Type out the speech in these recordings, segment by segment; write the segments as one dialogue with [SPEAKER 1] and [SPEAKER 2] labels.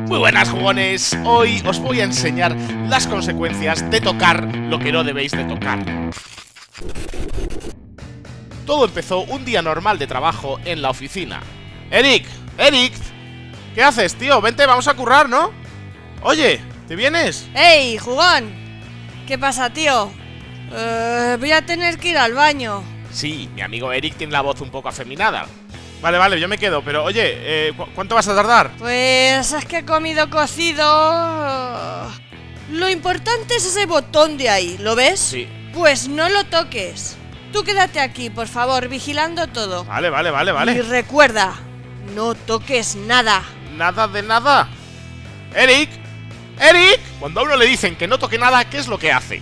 [SPEAKER 1] Muy buenas, jugones. Hoy os voy a enseñar las consecuencias de tocar lo que no debéis de tocar. Todo empezó un día normal de trabajo en la oficina. Eric, ¿qué haces, tío? Vente, vamos a currar, ¿no? Oye, ¿te vienes?
[SPEAKER 2] ¡Ey, jugón! ¿Qué pasa, tío? Voy a tener que ir al baño.
[SPEAKER 1] Sí, mi amigo Eric tiene la voz un poco afeminada. Vale, yo me quedo, pero oye, ¿cuánto vas a tardar?
[SPEAKER 2] Pues es que he comido cocido. Lo importante es ese botón de ahí, ¿lo ves?
[SPEAKER 1] Sí.
[SPEAKER 2] Pues no lo toques. Tú quédate aquí, por favor, vigilando todo.
[SPEAKER 1] Vale.
[SPEAKER 2] Y recuerda, no toques nada.
[SPEAKER 1] Nada de nada. Eric. Cuando a uno le dicen que no toque nada, ¿qué es lo que hace?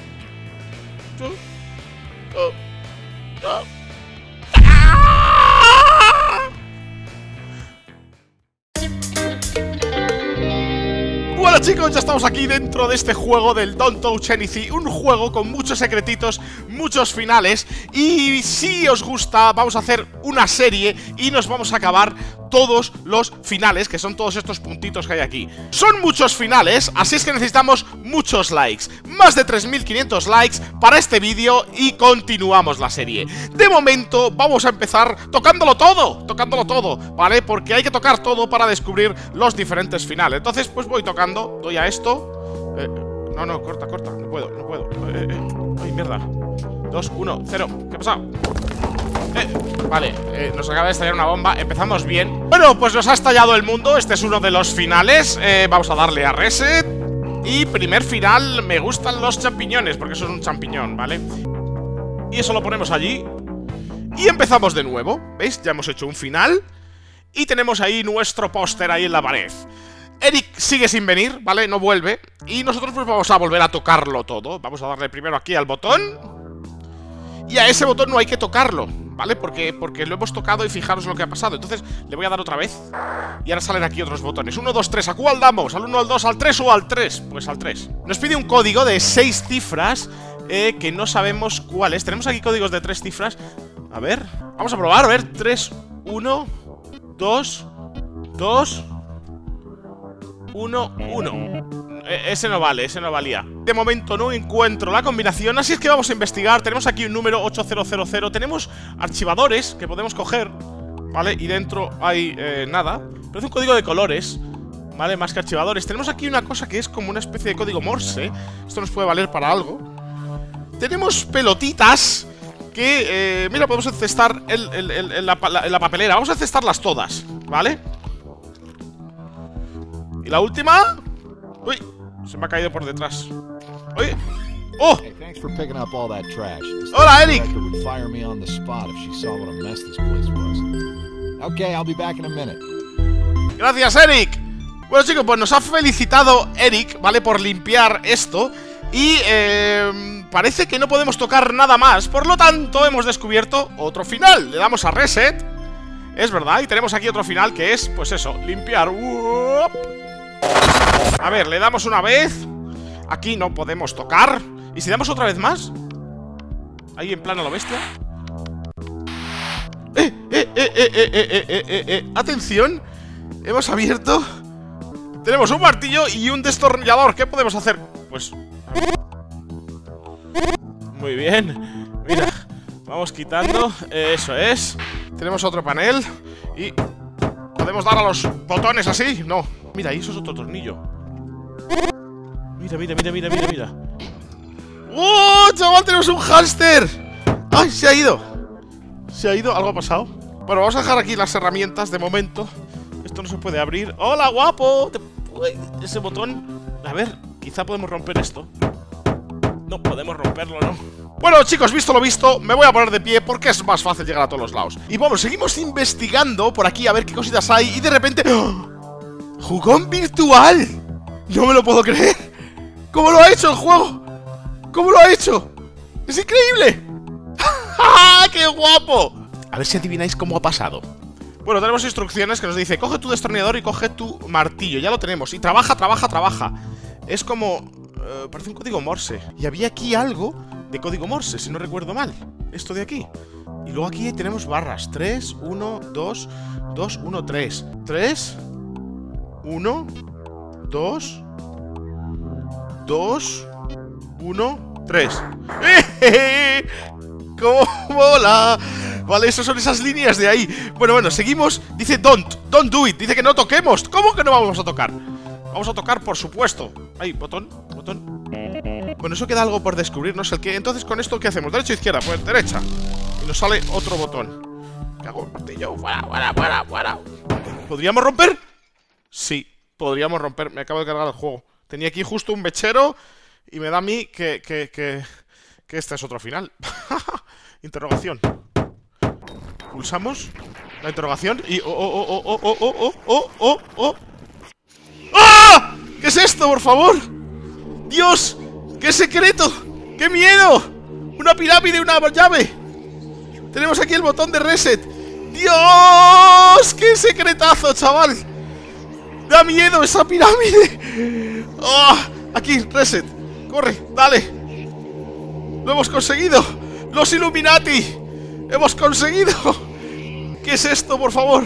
[SPEAKER 1] Bueno, chicos, ya estamos aquí dentro de este juego del Don't Touch Anything. Un juego con muchos secretitos, muchos finales. Y si os gusta, vamos a hacer una serie y nos vamos a acabar todos los finales, que son todos estos puntitos que hay aquí. Son muchos finales, así es que necesitamos muchos likes. Más de 3500 likes para este vídeo y continuamos la serie. De momento vamos a empezar tocándolo todo, ¿vale? Porque hay que tocar todo para descubrir los diferentes finales. Entonces, pues voy tocando, doy a esto. No, corta, no puedo. Ay, mierda. 2, 1, 0, ¿qué ha pasado? Vale, nos acaba de estallar una bomba. Empezamos bien. Bueno, pues nos ha estallado el mundo. Este es uno de los finales. Vamos a darle a reset. Y primer final, me gustan los champiñones, porque eso es un champiñón, ¿vale? Y eso lo ponemos allí. Y empezamos de nuevo. ¿Veis? Ya hemos hecho un final. Y tenemos ahí nuestro póster ahí en la pared. Eric sigue sin venir, ¿vale? No vuelve. Y nosotros pues vamos a volver a tocarlo todo. Vamos a darle primero aquí al botón. Y a ese botón no hay que tocarlo, ¿vale? Porque lo hemos tocado y fijaros lo que ha pasado. Entonces le voy a dar otra vez. Y ahora salen aquí otros botones. 1, 2, 3, ¿a cuál damos? ¿Al 1, al 2, al 3 o al 3? Pues al 3. Nos pide un código de 6 cifras que no sabemos cuál es. Tenemos aquí códigos de 3 cifras. A ver, vamos a probar, a ver. 3, 1, 2, 2, 1, 1. Ese no vale, ese no valía. De momento no encuentro la combinación, así es que vamos a investigar. Tenemos aquí un número 8000. Tenemos archivadores que podemos coger, ¿vale? Y dentro hay nada. Pero es un código de colores, ¿vale? Más que archivadores. Tenemos aquí una cosa que es como una especie de código Morse. Esto nos puede valer para algo. Tenemos pelotitas que, mira, podemos encestar en la papelera. Vamos a encestarlas todas, ¿vale? Y la última... Uy, se me ha caído por detrás. Oye. ¡Oh! ¡Hola, Eric! Gracias, Eric. Bueno, chicos, pues nos ha felicitado Eric, ¿vale? Por limpiar esto. Y parece que no podemos tocar nada más. Por lo tanto, hemos descubierto otro final. Le damos a reset. Es verdad, y tenemos aquí otro final que es, pues eso, limpiar. A ver, le damos una vez. Aquí no podemos tocar. ¿Y si damos otra vez más? Ahí en plan a lo bestia. Atención. Hemos abierto. Tenemos un martillo y un destornillador. ¿Qué podemos hacer? Pues... Muy bien. Mira, vamos quitando. Eso es. Tenemos otro panel. Y... ¿podemos dar a los botones así? No. Mira, ahí eso es otro tornillo. Mira. ¡Oh, chaval! ¡Tenemos un hámster! ¡Ay, se ha ido! ¿Se ha ido? ¿Algo ha pasado? Bueno, vamos a dejar aquí las herramientas de momento. Esto no se puede abrir. ¡Hola, guapo! Uy, ese botón... A ver, quizá podemos romper esto. No podemos romperlo, ¿no? Bueno, chicos, visto lo visto, me voy a poner de pie porque es más fácil llegar a todos los lados. Y bueno, seguimos investigando por aquí a ver qué cositas hay. Y de repente... ¡oh! ¡Jugón virtual! No me lo puedo creer. ¿Cómo lo ha hecho el juego? ¿Cómo lo ha hecho? ¡Es increíble! ¡Qué guapo! A ver si adivináis cómo ha pasado. Bueno, tenemos instrucciones que nos dice: coge tu destornillador y coge tu martillo. Ya lo tenemos. Y trabaja. Es como... parece un código Morse. Y había aquí algo de código Morse, si no recuerdo mal. Esto de aquí. Y luego aquí tenemos barras. 3, 1, 2, 2, 1, 3. 3, 1, 2, 2, 1, 3. ¡Cómo mola! Vale, esas son esas líneas de ahí. Bueno, seguimos. Dice don't do it. Dice que no toquemos. ¿Cómo que no vamos a tocar? Vamos a tocar, por supuesto. Ahí, botón. Bueno, eso queda algo por descubrirnos. Entonces, con esto, ¿qué hacemos? ¿Derecha o izquierda? Pues derecha. Y nos sale otro botón. ¿Qué hago? Martillo. Fuera. ¿Podríamos romper? Sí, podríamos romper. Me acabo de cargar el juego. Tenía aquí justo un mechero. Y me da a mí que este es otro final. Interrogación. Pulsamos la interrogación y... ¡Ah! ¿Qué es esto, por favor? ¡Dios! ¡Qué secreto! ¡Qué miedo! ¡Una pirámide, una llave! Tenemos aquí el botón de reset. ¡Dios! ¡Qué secretazo, chaval! ¡Da miedo esa pirámide! ¡Oh! Aquí, reset. ¡Corre! ¡Dale! ¡Lo hemos conseguido! ¡Los Illuminati! ¡Hemos conseguido! ¿Qué es esto, por favor?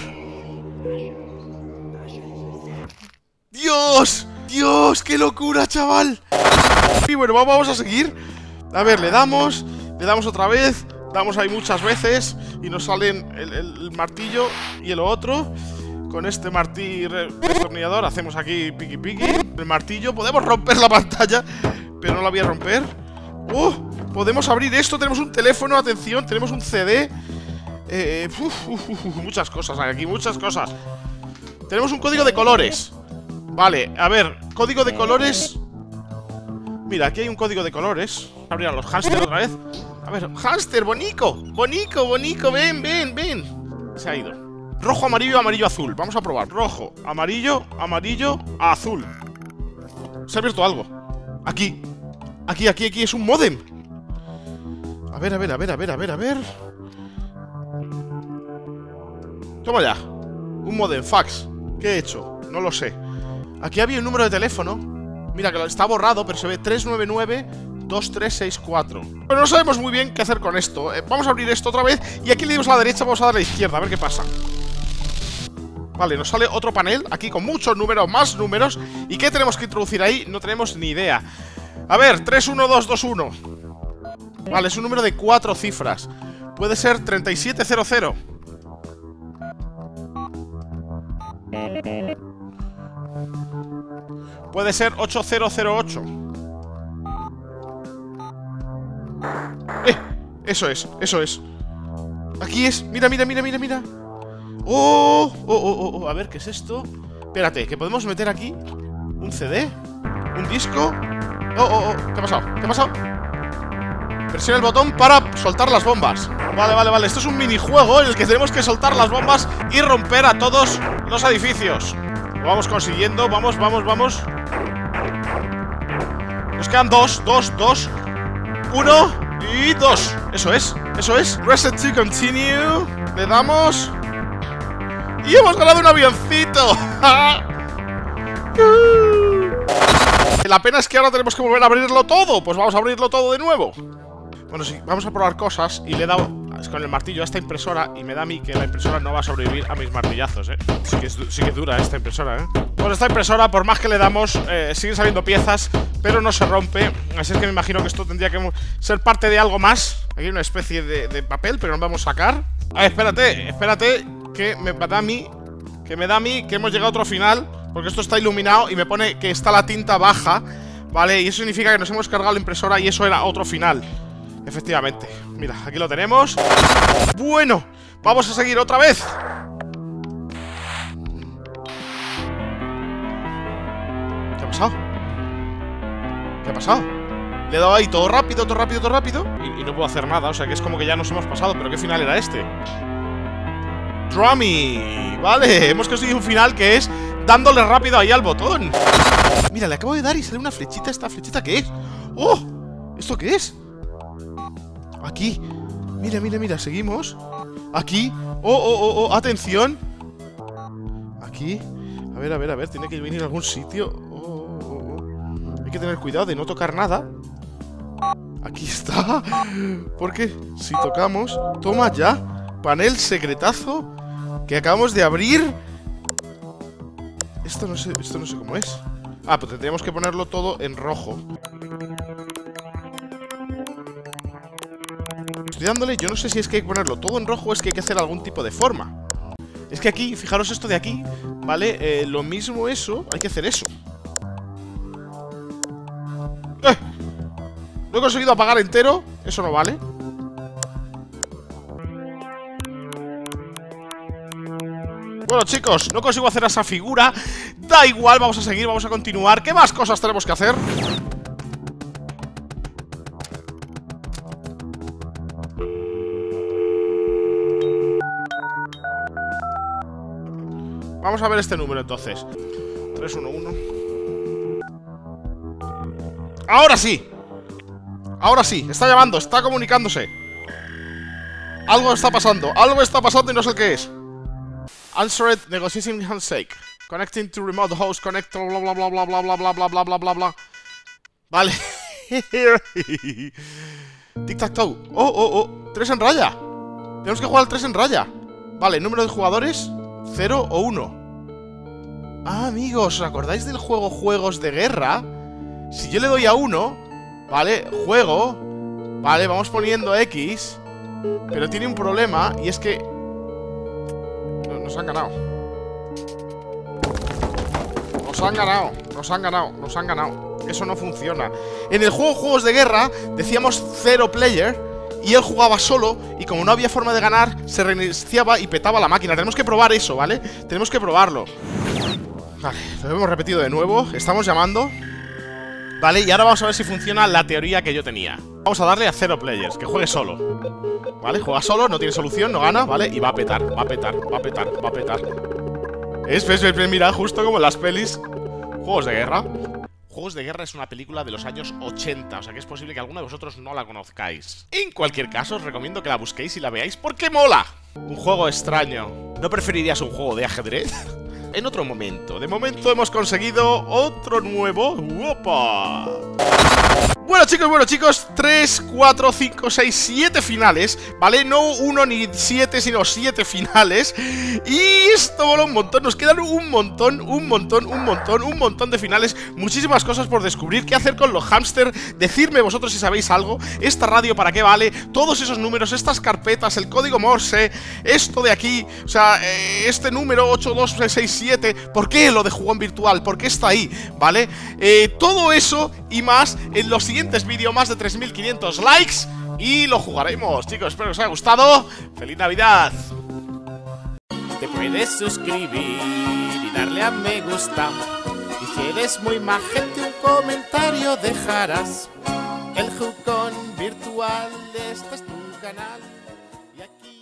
[SPEAKER 1] ¡Dios! ¡Dios! ¡Qué locura, chaval! Y bueno, vamos a seguir. A ver, le damos otra vez. Damos ahí muchas veces. Y nos salen el martillo y el otro. Con este destornillador hacemos aquí piqui. El martillo. Podemos romper la pantalla, pero no la voy a romper. Podemos abrir esto. Tenemos un teléfono, atención. Tenemos un CD. Muchas cosas hay aquí, muchas cosas. Tenemos un código de colores. Vale, a ver, código de colores. Mira, aquí hay un código de colores. Abrir a los hámster otra vez. A ver, hámster, bonico, ven. Se ha ido. Rojo, amarillo, azul. Vamos a probar. Rojo, amarillo, azul. Se ha abierto algo. Aquí es un módem. A ver. Toma ya. Un modem, fax. ¿Qué he hecho? No lo sé. Aquí había un número de teléfono. Mira, que está borrado, pero se ve 399-2364. Pero no sabemos muy bien qué hacer con esto. Vamos a abrir esto otra vez. Y aquí le dimos a la derecha, vamos a dar a la izquierda, a ver qué pasa. Vale, nos sale otro panel. Aquí con muchos números, más números. ¿Y qué tenemos que introducir ahí? No tenemos ni idea. A ver, 31221. Vale, es un número de 4 cifras. Puede ser 3700. Puede ser 8008. Eso es. Aquí es, mira. A ver, ¿qué es esto? Espérate, que podemos meter aquí un CD, un disco. ¿Qué ha pasado? Presiona el botón para soltar las bombas. Vale, esto es un minijuego en el que tenemos que soltar las bombas y romper a todos los edificios. Lo vamos consiguiendo, vamos. Nos quedan 2, 1 y 2. Eso es. Reset to continue. Le damos. Y hemos ganado un avioncito. La pena es que ahora tenemos que volver a abrirlo todo. Pues vamos a abrirlo todo de nuevo. Bueno, sí, vamos a probar cosas. Y le he dado con el martillo a esta impresora. Y me da a mí que la impresora no va a sobrevivir a mis martillazos, Sí que dura esta impresora, Pues esta impresora, por más que le damos, siguen saliendo piezas, pero no se rompe. Así es que me imagino que esto tendría que ser parte de algo más. Aquí hay una especie de papel, pero no vamos a sacar. A ver, espérate, que me da a mí que hemos llegado a otro final. Porque esto está iluminado y me pone que está la tinta baja. Vale, y eso significa que nos hemos cargado la impresora y eso era otro final. Efectivamente. Mira, aquí lo tenemos. Bueno, vamos a seguir otra vez. ¿Qué ha pasado? Le he dado ahí todo rápido. Y no puedo hacer nada, o sea que es como que ya nos hemos pasado. ¿Pero qué final era este? Drummy. Vale, hemos conseguido un final que es dándole rápido ahí al botón. Mira, le acabo de dar y sale una flechita. ¿Esta flechita qué es? ¡Oh! ¿Esto qué es? Aquí. Mira, seguimos. Aquí. Atención. Aquí. A ver, tiene que venir a algún sitio. Hay que tener cuidado de no tocar nada. Aquí está. Porque si tocamos... Toma ya. Panel secretazo que acabamos de abrir. Esto no sé cómo es. Ah, pues tendríamos que ponerlo todo en rojo. Estoy dándole, yo no sé si es que hay que ponerlo todo en rojo o es que hay que hacer algún tipo de forma. Es que aquí, fijaros esto de aquí, ¿vale? Lo mismo eso, hay que hacer eso. No he conseguido apagar entero, eso no vale. Bueno, chicos, no consigo hacer esa figura. Da igual, vamos a seguir, vamos a continuar. ¿Qué más cosas tenemos que hacer? Vamos a ver este número entonces. 311. ¡Ahora sí! Ahora sí, está llamando, está comunicándose. Algo está pasando y no sé qué es. Answered negotiation handshake. Connecting to remote host, connect, bla bla bla bla bla bla bla bla bla bla bla bla. Vale. Tic-tac-toe. Oh. 3 en raya. Tenemos que jugar al 3 en raya. Vale, número de jugadores 0 o 1. Ah, amigos, ¿os acordáis del juego Juegos de Guerra? Si yo le doy a 1, vale, juego, vale, vamos poniendo X, pero tiene un problema y es que nos han ganado. Nos han ganado. Eso no funciona. En el juego Juegos de Guerra decíamos 0 player y él jugaba solo y como no había forma de ganar, se reiniciaba y petaba la máquina. Tenemos que probar eso, ¿vale? Tenemos que probarlo. Vale, lo hemos repetido de nuevo. Estamos llamando. Vale, y ahora vamos a ver si funciona la teoría que yo tenía. Vamos a darle a 0 players, que juegue solo. Vale, juega solo, no tiene solución, no gana, ¿vale? Y va a petar. ¿Ves? Mira, justo como en las pelis. Juegos de Guerra. Juegos de Guerra es una película de los años 80, o sea que es posible que alguno de vosotros no la conozcáis. En cualquier caso, os recomiendo que la busquéis y la veáis porque mola. Un juego extraño. ¿No preferirías un juego de ajedrez? En otro momento. De momento hemos conseguido otro nuevo. ¡Opa! Bueno chicos, 3, 4, 5, 6, 7 finales, ¿vale? No 1 ni 7, sino 7 finales. Y esto mola un montón, nos quedan un montón de finales. Muchísimas cosas por descubrir, qué hacer con los hámster. Decidme vosotros si sabéis algo. Esta radio para qué vale, todos esos números, estas carpetas, el código Morse, esto de aquí, o sea, este número 82667, ¿por qué lo de jugón virtual? ¿Por qué está ahí? ¿Vale? Todo eso y más en los siguientes vídeos, más de 3500 likes y lo jugaremos, chicos. Espero que os haya gustado. ¡Feliz Navidad!
[SPEAKER 3] Te puedes suscribir y darle a me gusta. Y si eres muy majete, un comentario dejarás. El jugón virtual, este es tu canal. Y aquí